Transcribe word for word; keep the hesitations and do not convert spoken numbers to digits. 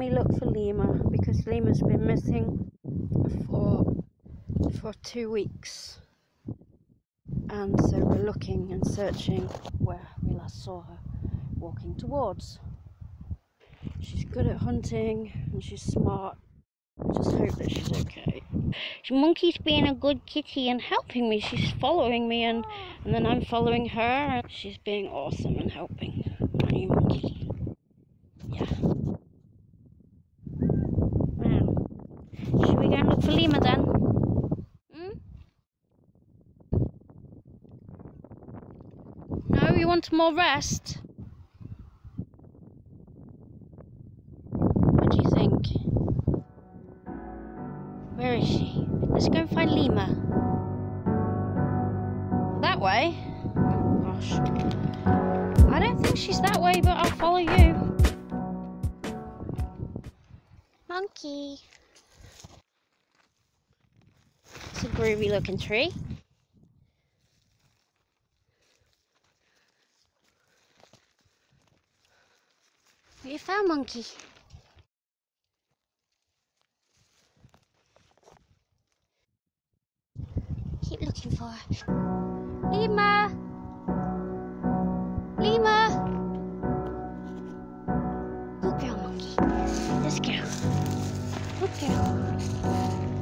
me look for Lemur because Lemur's been missing for for two weeks, and so we're looking and searching where we last saw her walking towards. She's good at hunting and she's smart. I just hope that she's okay. Monkey's being a good kitty and helping me. She's following me, and, and then I'm following her, and she's being awesome and helping. Aren't you, Monkey? Yeah. Wow. Should we go and look for Lemur then? Hmm? No, you want more rest? What do you think? Where is she? Let's go and find Lemur. That way? Oh gosh. I don't think she's that way, but I'll follow you. Monkey. It's a groovy looking tree. What you found, Monkey? Keep looking for her. Lemur! Lemur! Good girl, Monkey. Let's go. Good girl.